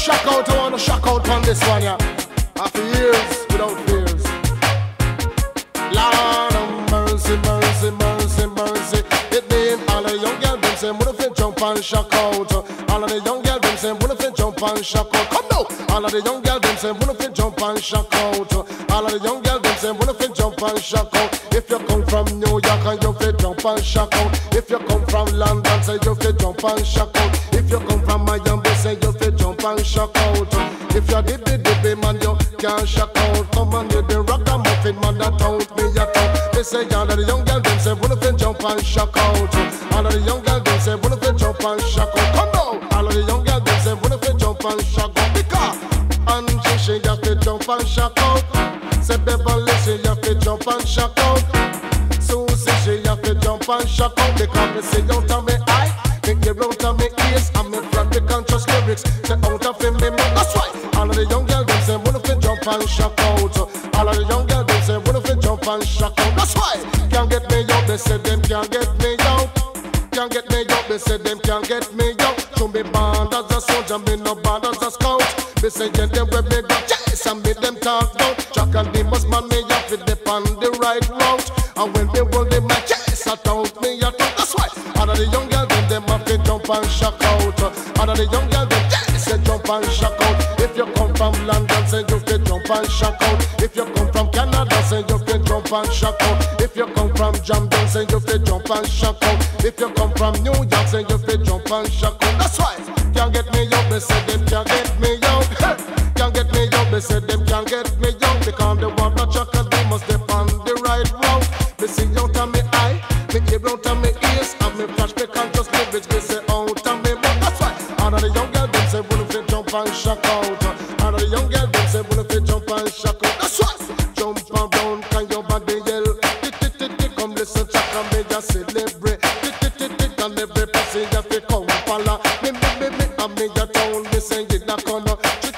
shock out, I wanna shock out on this one, yeah. After years without fears. Lord of mercy, mercy, mercy, mercy. It mean all of the young girls them say, wanna fit jump and shock out. All of the young girls them say, wanna fit jump and shock out. Come now. All of the young girls them say, wanna fit jump and shock out. All of the young girls them say, wanna fit jump and shock out. If you come from New York and you fit jump and shock out. If you come from London, say you fit jump and shock out. If you come from Miami, say you fit jump and shock out. If you're dippy man, you can't shock out. Come on, you the rock the muffin man that don't me a tongue. They say all of the young girls them say wanna fit jump and shock out. All of the young girls them say wanna fit jump and shock out. Come on, all of the young girls them say wanna fit jump and shock out. Because and she have to jump and shock out. Say Beverly she have to jump and shock out. Susie she have to jump and shock out. Because me say out of me eye, me hear out of me ears, and me from the conscious lyrics. Say out of me mouth. That's right. All of the young girls them say wanna fit jump and shock out. All of the young girls them say wanna fit jump and shock out. That's why can't get me out. They say them can't get me out. Can't get me out. They say them can't get me out. To me band as a soldier, me no band as a scout. They say yeah, them where me go chase and make them talk down. Jack and the must man me have to dip on the right route. And when they hold them my chase, I don't me a talk. That's why all of the young girls them have to jump and shock out. All of the young girls them say jump and shock out. If you come from London, say you can jump and shock out. If you come from Canada, say you can jump and shock out. If you come from Jamaica, say you can jump and shock out. If you come from New York, say you can jump and shock out. That's right. Can't get me out, they say them can't get me out. Can't get me out, they say them can't get me out. Because they want the truck and they must dip on the right route. They see out of me eye, me hear out of me ears, and me flash me conscious lyrics, they say out of me mouth. That's right. All of the young girls them say wanna fit jump and shock out. All of the young girls them say wanna fit jump and shock out. That's right. Jump around, can your body yell? Come listen, check and me just celebrate. And every person you fi come follow. Me and me a town, me sing it a corner.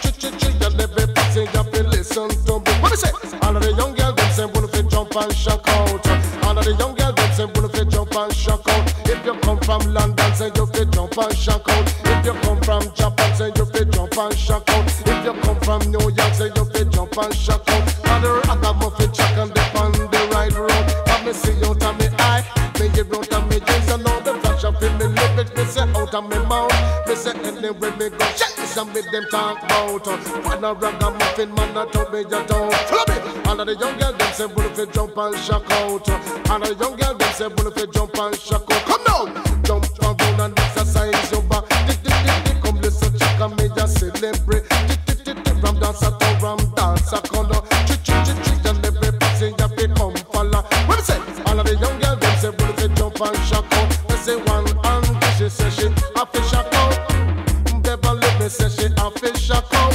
And every person you fi listen to me. What me say? All of the young girls them say wanna fit jump and shock out. All of the young girls them say wanna fit jump and shock out. If you come from London, say you fit jump and shock out. If you come from Japan, say you fit jump and shock out. If you come from New York, say you fit jump and shock out. And the ragamuffin check and dip on the right road. But me see out of me eye, me hear out of me ears, and all the flash up in me lyrics. Me say out of me mouth, me say anywhere me go, chase and make them talk about. When a ragamuffin man a told me you don't follow me. All of the young girls them say wanna fit jump and shock out. All of the young girls them say wanna fit jump and shock out. Come now, jump around and exercise your back. Come listen, check and me just celebrate. From dancer to ram dancer corner. And every person you fi come follow. What me say? All of the young girls them say wanna fit jump and shock out. They say one and she say she a fi shock out. Beverly me say she a fi shock out.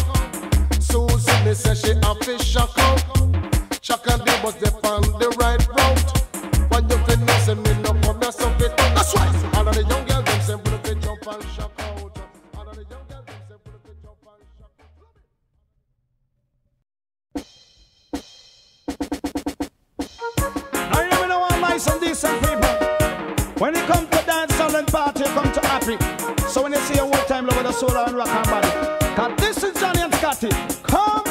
Susie me say she a fi shock out. Shock and they must dip on the right route. When you fi know say me no come here so fit out. That's right. All of the young girls them say wanna fit jump and shock out. All of the young girls them say wanna fit jump and shock out. I really don't want nice and decent people. When it comes to dance and party, come to happy. So when you see a one time love with the soul and rock and body. Cause this is Johnny and Scotty. Come.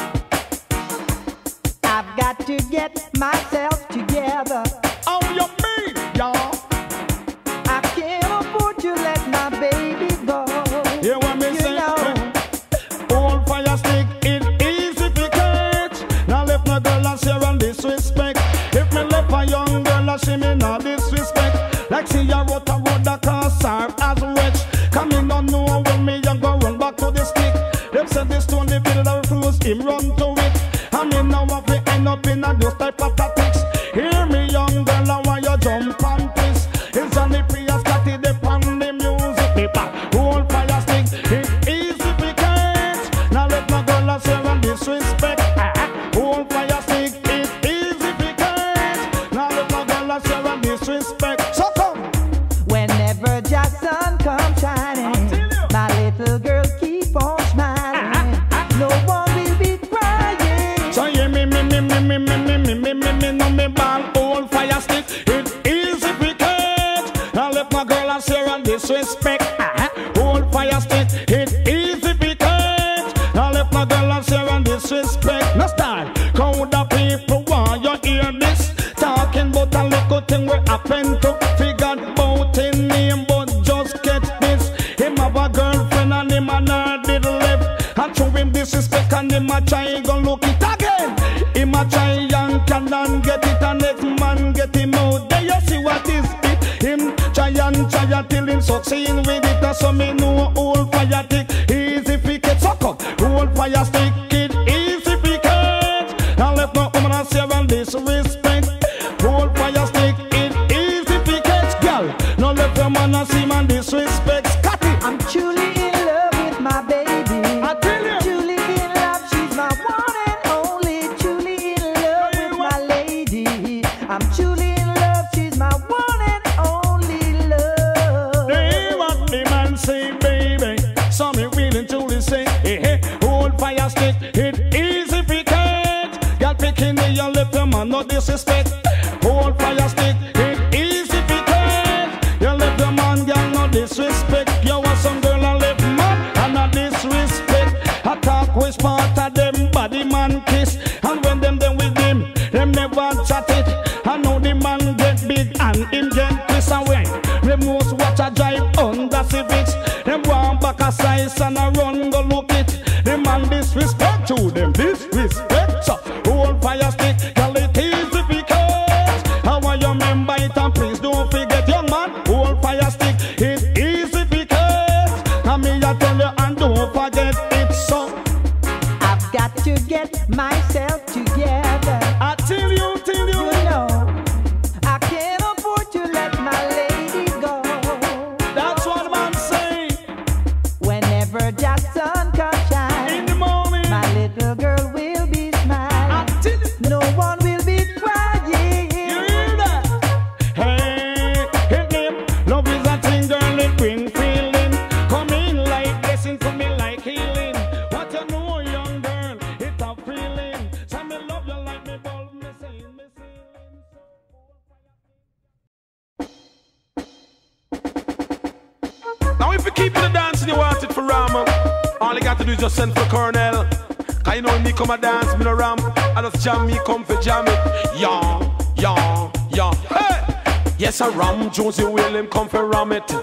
I've got to get myself together. How you mean, y'all? I can't afford to let my baby go. You want me say? Old fire stick, it easy to catch. Now left my girl and share and disrespect. If me left a young girl and she me not disrespect. Like see ya wrote a road that can serve as wretch. Come in don't know when me a go run back to the stick. Them said this stone the builder refuse him run to it. I mean now I fi end up in a those type of tactics. Hear me young girl and why you jump and twist. It's on the Prius Scotty they pan the music me back. Old fire stick it easy to catch. Now let my girl and share and disrespect. Old fire stick it easy to catch. Now let my girl and share and disrespect. So come. Whenever Jackson comes shining, my little girl keep on smiling. No one will be crying. So yeah, me, no me ball old fire stick. It easy to catch. Now let my girl and share and disrespect. Old fire stick. It easy to catch. disrespect. No style. Crowd of people want you hear this. Talking about a little thing we happen to. Figured about in name, but just catch this. Him have a girlfriend and him and her did left. And show him disrespect and him a try go look it again. Him a try and cannot get it, and next man get him out. There you see what is it. Him try and try till him succeed with it. So me know old fire tick easy fi get suck up. Old fire stick it easy fi catch. Now left no woman and say and disrespect. Old fire stick it easy fi catch, girl. Now left no man and see man disrespect. Scotty, I'm truly in love with my baby. I tell you. Truly in love, she's my one and only. Truly in love with my lady. I'm truly in love, she's my one and only love. They what the man say, baby. So me willing to say, hey, hey, old fire stick, it easy fi catch. Girl picking me, you left your man no disrespect. Old fire stick, it easy fi catch. You left your man, girl no disrespect. You want some girl and left man and no disrespect. I talk with part of them body man kiss, and when them with him, them never chat it. I know the man get big and him get twist away. The most watch a drive under civics. Them want back a size and a run go look it. The man disrespect to them disrespect. So old fire stick, girl it easy fi catch. How want you remember it and please don't forget, young man. Old fire stick, it easy fi catch. And me I tell you and don't forget it. So I've got to get myself together. I tell you, You know, I can't afford to let my lady go. that's what man say. Whenever Jackson comes In shine, the morning, my little girl will be smiling. I tell you. No one will be crying. You hear that? Hey, hit him. Love is a thing, girl, it bring feeling. Come in like blessing, come in like healing. What you know, young girl, it a feeling. So me love you like me bulb, me saying, me feeling. Now if you keep the dance and you want it for Rama, all you got to do is just send for Colonel. Cause you know me come a dance, me no ramp. I just jam, me come for jam it. Yeah, yeah, yeah. Hey! Yes, I ram Josie William come for ram it.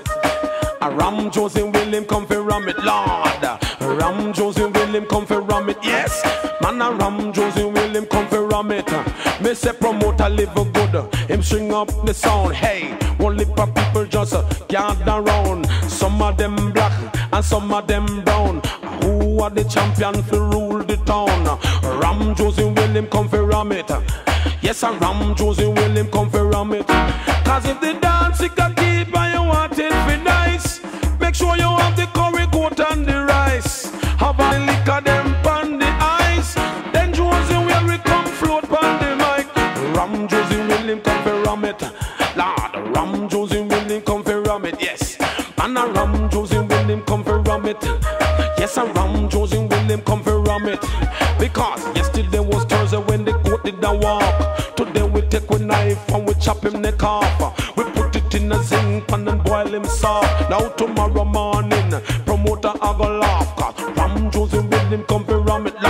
I ram Josie William come for ram it, Lord. Ram Josie William come for ram it, yes. Man, I ram Josie William come for ram it. Me say promoter live good, him string up the sound. Hey, one lip of people just gather round. Some of them black and some of them brown. Who are the champion for rule the town? Ram Josie William come for ram it. Yes, I ram Josie William come for ram it. Cause if the dance it can keep and you want it for nice, make sure you have the curry goat and the rice. Have a liquor them pan the ice. Then Josie William come float pan the mic. Ram Josie William come for ram it. Lord, Ram Josie William come for ram it. Yes, and a Ram Josie William come for ram it. Yes, a Ram Josie William come for ram it. Because yesterday was Thursday when the goat did the walk. Today we take with knife and we chop him neck off. We put it in a zinc pan and boil him soft. Now tomorrow morning, promoter I go laugh. Cause Ram Josie William come for ram it,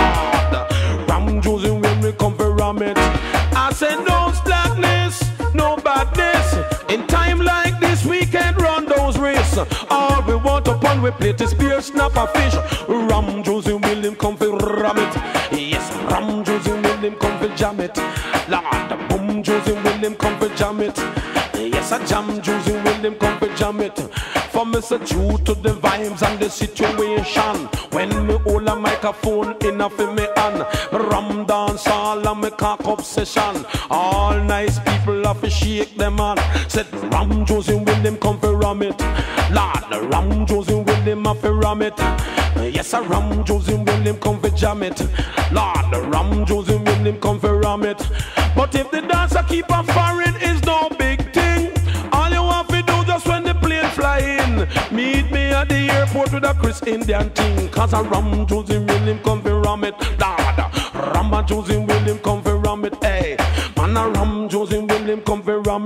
Lord. Ram Josie William come for ram it. I said no slackness, no badness. In time like this we can't run those races. All we want upon we plate is beer, snap a fish. Ram Josie William come for ram it. Yes, Ram Josie William come for jam it. Lord, boom Josie William come for jam it. Yes, I jam Josie William come for jam it. For me so true to the vibes and the situation. When me hold a microphone in a for me hand, ram dance all and me cock up session. All nice people have to shake them hand. Said Ram Josie William come for ram it. Lord, Ram Josie William have to ram it. Yes, I Ram Josie William come for jam it. Lord, Ram Josie William come for ram it. But if the dancer keep on firing, is no big thing. All you have to do just when the plane fly in, meet me at the airport with a Chris Indian thing. Cause I Ram Josie William come for ram it. Lord, Ram Josie William come for ram it. Hey, man, I Ram Josie William come for ram it.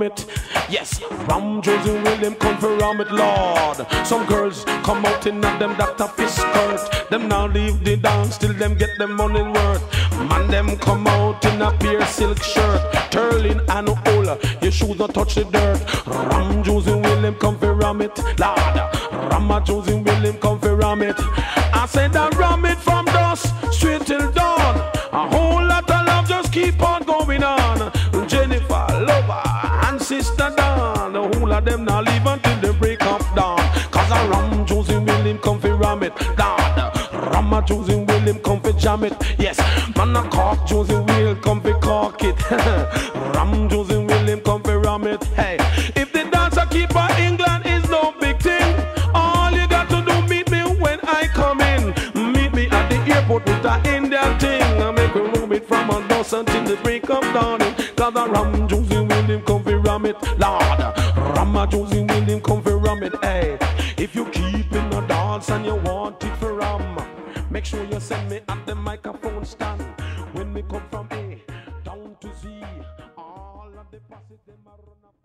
it. Yes, Ram Josie William come for ram it, Lord. Some girls come out in a them Dr. Fish skirt. Them now leave the dance till them get them money worth. Man them come out in a pure silk shirt. Turling and all, your shoes don't touch the dirt. Ram Josie William come for ram it, Lord. Ram Josie William come for ram it. I said that ram it from dusk straight till dawn. A whole lot of love just keep on going on. Jennifer, Lover, and Sister Dawn, the whole of them now leave until they break up down. Cause I Ram Josie William come for ram it, Lord. Ram Josie William come for jam it. Yes, man a Cork Josie Will come for cork it. Ram Josie William come for ram it. Hey, if the dancer keeper England is no big thing, all you got to do meet me when I come in. Meet me at the airport with a Indian thing. I make a room it from a bus until the break up down. Cause I Ram Josie William come for ram it, Lord. Ram Josie William come for ram it. Hey, if you keep in the dance and you want it for ram, make sure you send me at the microphone stand. When we come from A down to Z, all of the passes them are run up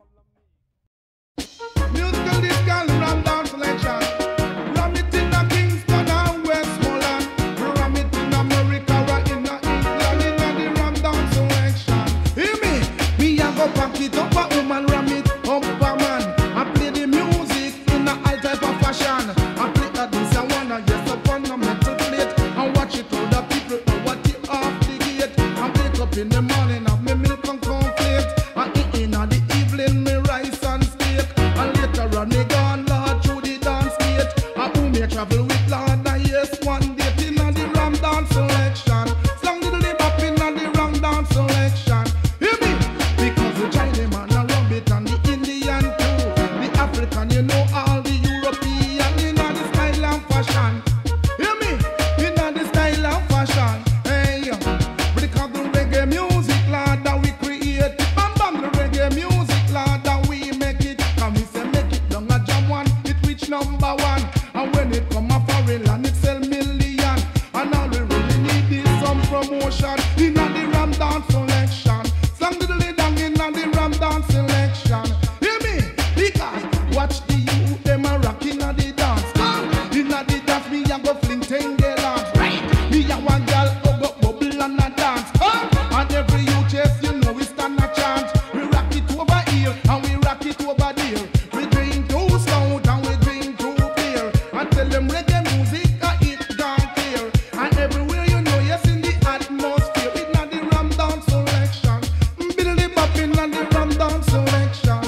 on me. Musical disco ram down selection. Ram it in the Kingston and Westmoreland. Ram it in America or in the England in the ram down selection. Hear me? Me a go pack it up a woman, ram it up a man. I play the music in a high type of fashion. I play a this and one and yes up on a metal plate. And watch it all the people know what it off the gate. I wake up in the morning have me milk and cornflakes. I eat in the evening me rice and steak. And later on me gone Lord through the dance gate. I who me travel with Lord I yes one date in the ram dance selection. Song little lip up in the ram dance selection. Hear me? Because the Chinese man a rum it and the Indian too. The African you know all the European in the style and fashion. Hear me? In the style and fashion. Hey, because the reggae music Lord that we create. Bam bam the reggae music Lord that we make it. And we say make it down a jam one, it reach number one. And when it come a foreign land it sell million. And all we really need is some promotion in the ram dance selection. Song diddly dong in the ram dance selection. Hear me? Because watch the youth them a rocking at the dance. In the dance me a go fling tengelans. Right? Me a one girl go bubble and a dance. And every youth yes you know we stand a chance. We rock it over here and we rock it over there. We drink two stout and we drink two beer. And tell them reggae music it gone clear. And everywhere you know yes in the atmosphere. In the ram dance selection. Billy bop in the ram dance selection.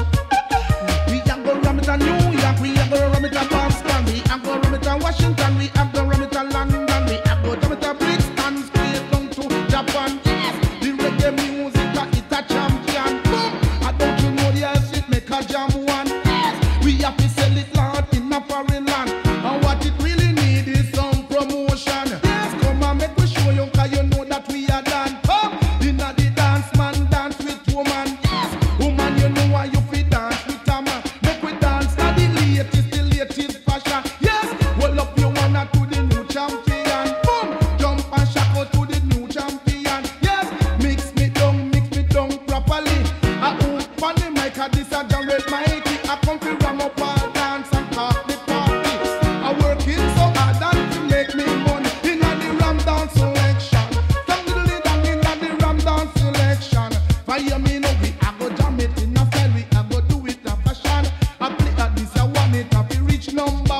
We a go ram it a New York, we a go ram it a Boston, we a go ram it a Washington, we a go ram it a London, we a go ram it a Brixton, straight down to Japan. Yes, the reggae music it a champion. Boom! I don't you know yes it make a jam one. Yes, we have to sell it Lord in a foreign land. And what it really need is some promotion. Yes, come and make we show you 'cause you know that we are done. In the dance man dance with woman. Yes, woman you know why you fit dance with a man. Make we dance at the latest fashion. Yes, hold up your one to the new champion. Boom, jump and shock out to the new champion. Yes, mix me down properly. I hoop on the mic at this a jam with mighty. I come to ram up all dance and talk the party. I working so hard and to make me money in the ram dance selection. Down the down in the ram dance selection. Fire me no we I go jam it in a style we I go do it a fashion. I play at this I want it to reach number